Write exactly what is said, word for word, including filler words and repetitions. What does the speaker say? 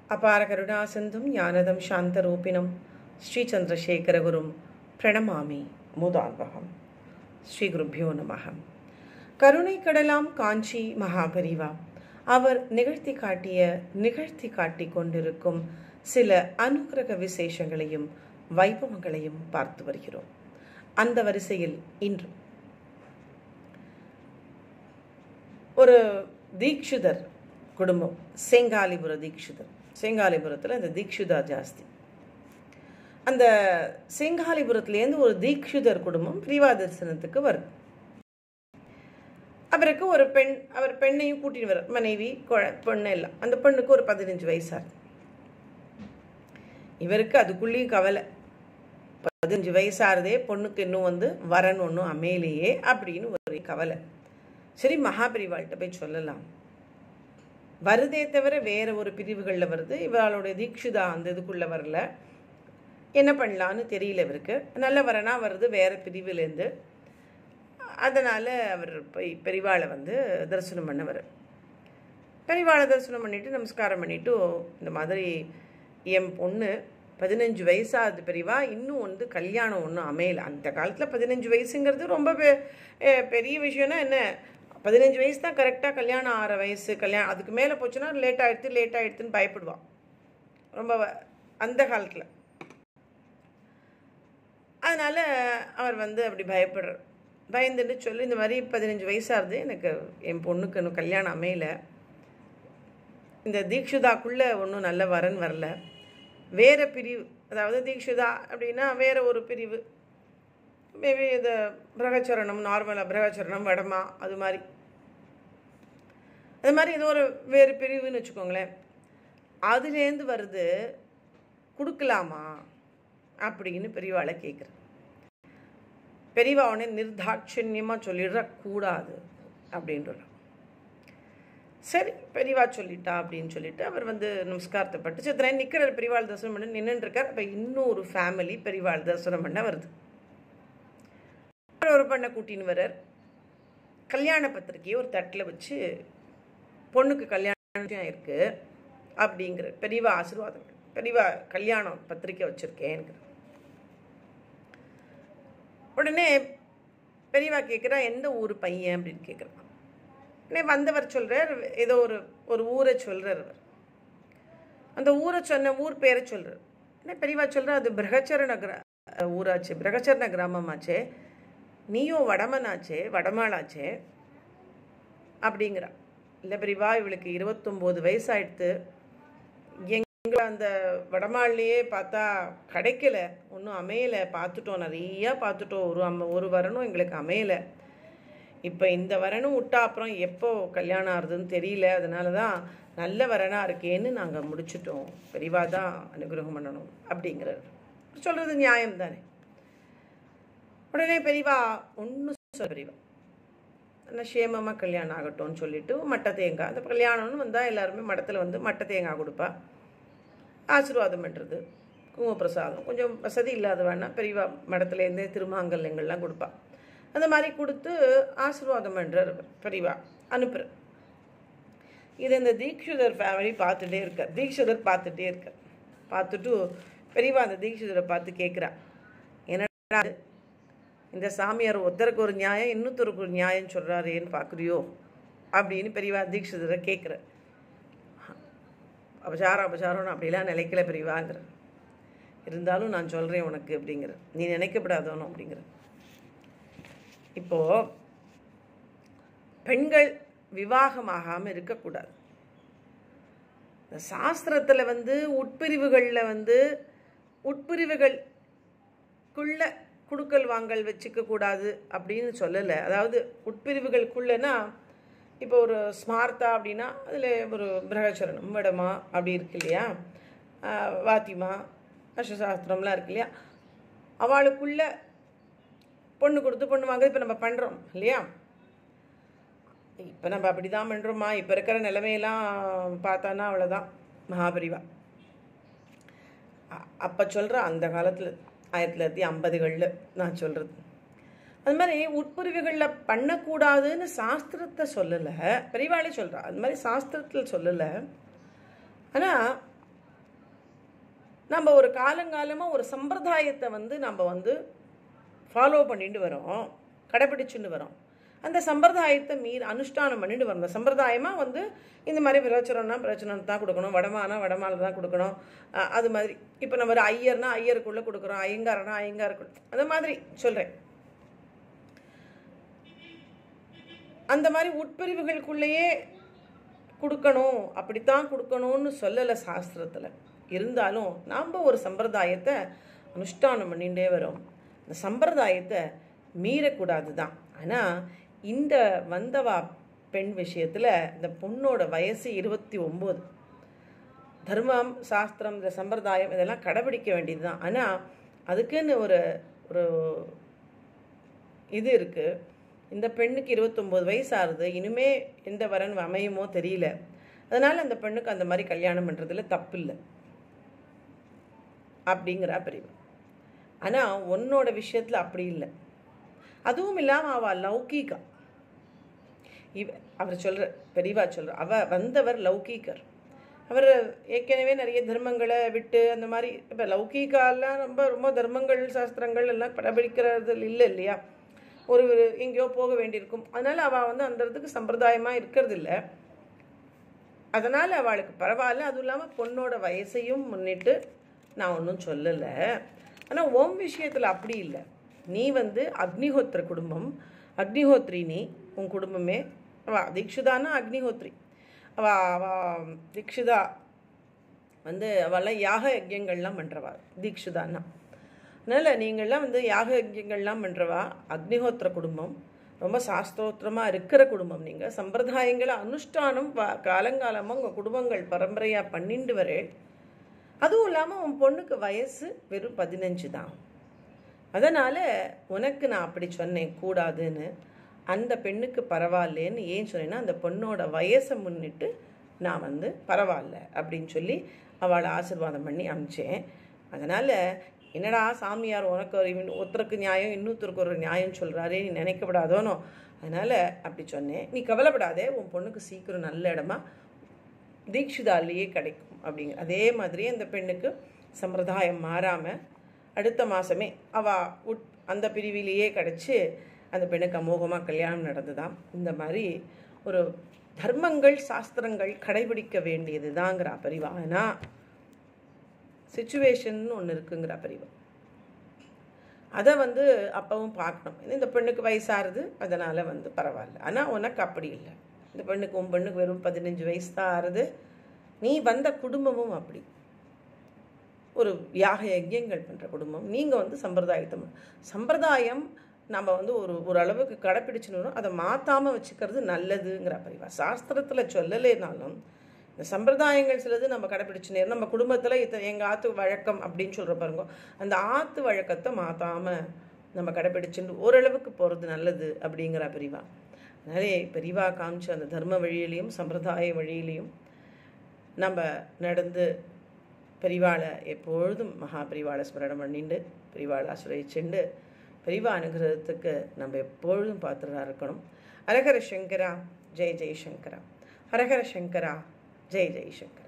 அபார கருணாசிந்தும் ஞானதம் சாந்தரூபிணம் ஸ்ரீ சந்திரசேகரகுரும் பிரணமாமி மூதாத்பகம். ஸ்ரீ குருபியோ நமः. கருணை கடலாம் காஞ்சி மகாபரிவா அவர் நிகழ்த்தி காட்டிய நிகழ்த்தி காட்டி கொண்டிருக்கும் சில அனுகிரக விசேஷங்களையும் வைபவங்களையும் பார்த்து வருகிறோம். அந்த வரிசையில் இன்று ஒரு தீக்ஷிதர் குடும்பம், செங்காலிபுர தீக்ஷிதர். செங்காலிபுரத்தில் அந்த தீக்ஷிதா ஜாஸ்தி. அந்த செங்காலிபுரத்துலேருந்து ஒரு தீக்ஷிதர் குடும்பம் பிரிவா தரிசனத்துக்கு வருது. அவருக்கு ஒரு பெண், அவர் பெண்ணையும் கூட்டின்னு வர, மனைவி பொண்ணு எல்லாம். அந்த பெண்ணுக்கு ஒரு பதினஞ்சு வயசாகுது. இவருக்கு அதுக்குள்ளேயும் கவலை, பதினஞ்சு வயசாகிறதே பொண்ணுக்கு இன்னும் வந்து வரணும் ஒன்றும் அமையலையே அப்படின்னு ஒரு கவலை. சரி, மகாபரிவாள்கிட்ட போய் சொல்லலாம். வருதே தவிர வேற ஒரு பிரிவுகளில் வருது, இவளுடைய தீக்ஷிதா அந்த இதுக்குள்ளே வரல, என்ன பண்ணலான்னு தெரியல இவருக்கு. நல்ல வரனா வருது வேற பிரிவுலேருந்து. அதனால் அவர் போய் பெரிவாளை வந்து தரிசனம் பண்ண வர. பெரிவாளை தரிசனம் பண்ணிவிட்டு நமஸ்காரம் பண்ணிவிட்டு, இந்த மாதிரி என் பொண்ணு பதினஞ்சு வயசாகுது பெரியவா, இன்னும் வந்து கல்யாணம் ஒன்றும் அமையலை. அந்த காலத்தில் பதினஞ்சு வயசுங்கிறது ரொம்ப பெரிய விஷயம்னா என்ன, பதினஞ்சு வயசு தான் கரெக்டாக கல்யாணம் ஆகிற வயசு. கல்யாணம் அதுக்கு மேலே போச்சுன்னா லேட் ஆகிடுத்து லேட் ஆகிடுத்துன்னு பயப்படுவான் ரொம்ப அந்த காலத்தில். அதனால் அவர் வந்து அப்படி பயப்படுறார். பயந்துட்டு சொல்லி, இந்த மாதிரி பதினஞ்சு வயசாகுது, எனக்கு என் பொண்ணுக்கு இன்னும் கல்யாணம் அமையலை, இந்த தீக்ஷிதாக்குள்ளே ஒன்றும் நல்ல வரன் வரல, வேறு பிரிவு, அதாவது தீக்ஷிதா அப்படின்னா வேறு ஒரு பிரிவு, மேபி இது பிரகச்சரணம், நார்மலாக பிரகச்சரணம் வடமா, அது மாதிரி அது மாதிரி ஏதோ ஒரு வேறு பிரிவுன்னு வச்சுக்கோங்களேன். அதுலேருந்து வருது, கொடுக்கலாமா அப்படின்னு பெரியவாளை கேட்குற. பெரியவா உடனே நிர்தாட்சண்யமாக சொல்லிடக்கூடாது அப்படின்ற. சரி, பெரியவா சொல்லிட்டா அப்படின்னு சொல்லிட்டு அவர் வந்து நமஸ்காரத்தை பட்டு சித்திரை நிற்கிற பெரியவாள் தரிசனம் பண்ண நின்றுருக்கார். அப்போ இன்னொரு ஃபேமிலி பெரியவாள் தரிசனம் பண்ண வருது. ஒரு பண்ணை கூட்டின்னு வர்றார். கல்யாண பத்திரிக்கையை ஒரு தட்டில் வச்சு, பொண்ணுக்கு கல்யாணம் இருக்கு அப்படிங்கிற பெரியவா ஆசீர்வாதம், பெரியவா கல்யாணம் பத்திரிக்கை வச்சிருக்கேன். உடனே பெரியவா கேட்குறா, எந்த ஊர் பையன் அப்படின்னு கேட்குறான். உடனே வந்தவர் சொல்கிறார், ஏதோ ஒரு ஒரு ஊரை சொல்கிறார். அவர் அந்த ஊரை சொன்ன ஊர் பேரை சொல்கிறார். உடனே பெரியவா சொல்கிறார், அது பிரகச்சரண கிரா ஊராச்சு, பிரகச்சரண கிராமமாச்சே, நீயும் வடமனாச்சே, வடமாளாச்சே அப்படிங்கிறா. இல்லை பெரியவா, இவளுக்கு இருபத்தொம்போது வயசாயிடுத்து, எங்களை அந்த வடமாள்லையே பார்த்தா கிடைக்கல, ஒன்றும் அமையலை, பார்த்துட்டோம், நிறையா பார்த்துட்டோம், ஒரு அம்ம ஒரு வரணும் எங்களுக்கு அமையலை, இப்போ இந்த வரணும் விட்டா அப்புறம் எப்போ கல்யாணம் ஆகுதுன்னு தெரியல, அதனால தான் நல்ல வரனாக இருக்கேன்னு நாங்கள் முடிச்சிட்டோம், பெரியவா தான் அனுகிரகம் பண்ணணும் அப்படிங்கிறார். சொல்கிறது நியாயம் தானே. உடனே பெரியவா ஒன்றும் சொல்ல, பெரியவா ஆனால் சேமமாக கல்யாணம் ஆகட்டும்னு சொல்லிவிட்டு மட்டை தேங்காய், அந்த கல்யாணம்னு வந்தால் எல்லாருமே மடத்தில் வந்து மட்டை தேங்காய் கொடுப்பா, ஆசீர்வாதம் பண்ணுறது, குங்குமப்பிரசாதம், கொஞ்சம் வசதி இல்லாத வேணா பெரியவா மடத்துலேருந்தே திருமாங்கல்யங்கள்லாம் கொடுப்பா. அந்த மாதிரி கொடுத்து ஆசீர்வாதம் பண்ணுறார் பெரியவா, அனுப்புகிற. இது இந்த தீக்ஷிதர் ஃபேமிலி பார்த்துட்டே இருக்கார். தீக்ஷிதர் பார்த்துட்டே இருக்கார். பார்த்துட்டு பெரியவா அந்த தீக்ஷிதரை பார்த்து கேட்குறா, என்னடா இந்த சாமியார் ஒருத்தருக்கு ஒரு நியாயம் இன்னொருத்தருக்கு ஒரு நியாயம் சொல்கிறாரேன்னு பார்க்குறியோ அப்படின்னு பெரியவா தீக்ஷிதரை கேட்குற. அபசாரம் அபசாரம்னு அப்படிலாம் நினைக்கல பெரியவாங்கிற, இருந்தாலும் நான் சொல்கிறேன் உனக்கு அப்படிங்கிற, நீ நினைக்கப்படாதவனும் அப்படிங்கிற. இப்போது பெண்கள் விவாகமாகாமல் இருக்கக்கூடாது. இந்த சாஸ்திரத்தில் வந்து உட்பிரிவுகளில் வந்து உட்பிரிவுகளுக்குள்ள குடுக்கல் வாங்கல் வச்சுக்க கூடாது அப்படின்னு சொல்லலை. அதாவது உட்பிரிவுகளுக்குள்ளனா, இப்போ ஒரு ஸ்மார்த்தா அப்படின்னா அதில் ஒரு பிரகச்சரணம் வடமா அப்படி இருக்கு இல்லையா, வாத்திமா அஷ்டசாஸ்திரம்லாம் இருக்கு இல்லையா, அவளுக்குள்ள பொண்ணு கொடுத்து பொண்ணு வாங்க இப்போ நம்ம பண்ணுறோம் இல்லையா. இப்போ நம்ம அப்படி தான் பண்ணுறோமா, இப்போ இருக்கிற நிலைமையெல்லாம் பார்த்தானா அவ்வளோதான் மகாபரிவா. அப்போ சொல்கிற அந்த காலத்தில் ஆயிரத்தி தொள்ளாயிரத்தி ஐம்பதுகளில் நான் சொல்கிறது. அது மாதிரி உட்பிரிவுகளில் பண்ணக்கூடாதுன்னு சாஸ்திரத்தை சொல்லலை, பெரியவாளே சொல்கிறா, அது மாதிரி சாஸ்திரத்தில் சொல்லலை. ஆனால் நம்ம ஒரு காலங்காலமாக ஒரு சம்பிரதாயத்தை வந்து நம்ம வந்து ஃபாலோ பண்ணிட்டு வரோம், கடைப்பிடிச்சுட்டு வரோம். அந்த சம்பிரதாயத்தை மீறி அனுஷ்டானம் பண்ணிட்டு வரோம். அந்த சம்பிரதாயமாக வந்து இந்த மாதிரி பிரச்சனைனா பிரச்சனை தான் கொடுக்கணும், வடமானா வடமால தான் கொடுக்கணும். அது மாதிரி இப்போ நம்ம ஒரு ஐயர்னா ஐயருக்குள்ளே கொடுக்குறோம், ஐயங்காரனா ஐயங்காருக்குள்ள, அந்த மாதிரி சொல்கிறேன். அந்த மாதிரி உட்பிரிவுகளுக்குள்ளேயே கொடுக்கணும், அப்படித்தான் கொடுக்கணும்னு சொல்லலை சாஸ்திரத்தில். இருந்தாலும் நாம் ஒரு சம்பிரதாயத்தை அனுஷ்டானம் பண்ணிகிட்டே வரோம். அந்த சம்பிரதாயத்தை மீறக்கூடாது தான். ஆனால் இந்த வந்தவா பெண் விஷயத்தில் இந்த பொண்ணோட வயசு இருபத்தி ஒம்பது. தர்மம், சாஸ்திரம், இந்த சம்பிரதாயம் இதெல்லாம் கடைபிடிக்க வேண்டியது தான். ஆனால் அதுக்குன்னு ஒரு ஒரு இது இருக்குது. இந்த பெண்ணுக்கு இருபத்தொம்போது வயசு ஆகுது, இனிமே எந்த வரன் அமையுமோ தெரியல. அதனால் அந்த பெண்ணுக்கு அந்த மாதிரி கல்யாணம் பண்ணுறதுல தப்பு இல்லை அப்படிங்கிறா பெரியவா. ஆனால் உன்னோட விஷயத்தில் அப்படி இல்லை. அதுவும் இல்லாமல் அவள் லௌகீகா. இவ அவர் சொல்கிற பெரியவா சொல்கிற அவ வந்தவர் லௌகீகர். அவர் ஏற்கனவே நிறைய தர்மங்களை விட்டு அந்த மாதிரி இப்போ லௌகீகாலாம் ரொம்ப ரொம்ப தர்மங்கள் சாஸ்திரங்கள் எல்லாம் கடைபிடிக்கிறது இல்லை இல்லையா, ஒரு எங்கேயோ போக வேண்டியிருக்கும். அதனால் அவள் வந்து அந்த இடத்துக்கு சம்பிரதாயமாக இருக்கிறது இல்லை. அதனால் அவளுக்கு பரவாயில்ல. அதுவும் இல்லாமல் பொண்ணோட வயசையும் முன்னிட்டு நான் ஒன்றும் சொல்லலை. ஆனால் ஓம் விஷயத்தில் அப்படி இல்லை. நீ வந்து அக்னிஹோத்திர குடும்பம், அக்னிஹோத்ரி நீ, உன் குடும்பமே. அவள் தீக்ஷிதானா அக்னிஹோத்ரி. அவள் அவள் தீக்ஷிதா வந்து அவெல்லாம் யாக யஜ்யங்கள்லாம் பண்ணுறவா தீக்ஷிதானா. அதனால் நீங்கள்லாம் வந்து யாக யஜ்யங்கள்லாம் பண்ணுறவா அக்னிஹோத்திர குடும்பம், ரொம்ப சாஸ்திரோத்திரமாக இருக்கிற குடும்பம். நீங்கள் சம்பிரதாயங்களை அனுஷ்டானம் காலங்காலமாக உங்கள் குடும்பங்கள் பரம்பரையாக பண்ணிட்டு வரே. அதுவும் இல்லாமல் உன் பொண்ணுக்கு வயசு வெறும் பதினஞ்சு தான். அதனால் உனக்கு நான் அப்படி சொன்னேன் கூடாதுன்னு. அந்த பெண்ணுக்கு பரவாயில்லேன்னு ஏன் சொன்னேன்னா, அந்த பொண்ணோட வயசை முன்னிட்டு நான் வந்து பரவாயில்ல அப்படின்னு சொல்லி அவளை ஆசீர்வாதம் பண்ணி அனுப்பிச்சேன். அதனால் என்னடா சாமியார் உனக்கு ஒரு ஒருத்தருக்கு நியாயம் இன்னொருத்தருக்கு ஒரு நியாயம் சொல்கிறாரே நீ நினைக்கப்படாதோனோ, அதனால் அப்படி சொன்னேன். நீ கவலைப்படாதே, உன் பொண்ணுக்கு சீக்கிரம் நல்ல இடமா தீக்ஷிதாலேயே கிடைக்கும் அப்படிங்க. அதே மாதிரி அந்த பெண்ணுக்கு சம்பிரதாயம் மாறாமல் அடுத்த மாதமே அவள் உட் அந்த பிரிவிலேயே கிடச்சி அந்த பெண்ணுக்கு அமோகமாக கல்யாணம் நடந்துதான். இந்த மாதிரி ஒரு தர்மங்கள் சாஸ்திரங்கள் கடைபிடிக்க வேண்டியது தாங்கிற பெரியவா. ஆனால் சிச்சுவேஷன் ஒன்று இருக்குங்கிற பெரியவா. அதை வந்து அப்பவும் பார்க்கணும். இந்த பெண்ணுக்கு வயசாகுது, அதனால் வந்து பரவாயில்ல. ஆனால் உனக்கு அப்படி இல்லை. இந்த பெண்ணுக்கு உன் பெண்ணுக்கு வெறும் பதினஞ்சு வயசு தான் ஆறுது. நீ வந்த குடும்பமும் அப்படி ஒரு யாக யஜ்யங்கள் பண்ணுற குடும்பம். நீங்கள் வந்து சம்பிரதாயத்தை சம்பிரதாயம் நம்ம வந்து ஒரு ஒரு அளவுக்கு கடைப்பிடிச்சுன்னு அதை மாற்றாமல் வச்சுக்கிறது நல்லதுங்கிற பெரியவா. சாஸ்திரத்தில் சொல்லலைனாலும் இந்த சம்பிரதாயங்கள் சிலது நம்ம கடைப்பிடிச்சுனே நம்ம குடும்பத்தில் இத்த எங்கள் ஆற்று வழக்கம் அப்படின்னு சொல்கிற பாருங்க, அந்த ஆற்று வழக்கத்தை மாற்றாமல் நம்ம கடைப்பிடிச்சுட்டு ஓரளவுக்கு போகிறது நல்லது அப்படிங்கிற பெரியவா. அதனாலே பெரியவா காமிச்சு அந்த தர்ம வழியிலையும் சம்பிரதாய வழியிலையும் நம்ம நடந்து பெரியவாளை எப்பொழுதும் மகா பெரியவாளை ஸ்மரணம் பண்ணிண்டு பெரியவாளை ஆசிரியச்சுண்டு பெரியவா அனுகிரகத்துக்கு நம்ம எப்பொழுதும் பார்த்துட்டா இருக்கணும். ஹரஹர சங்கரா ஜெய் ஜெய் சங்கரா, ஹரஹர சங்கரா ஜெய் ஜெய் சங்கரா.